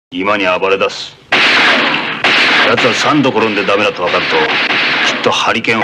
今に暴れ出す。奴は3度転んでダメだと分かるときっとハリケーンを。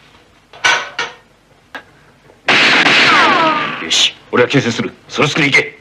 よし、俺は形成する。それすくに行け。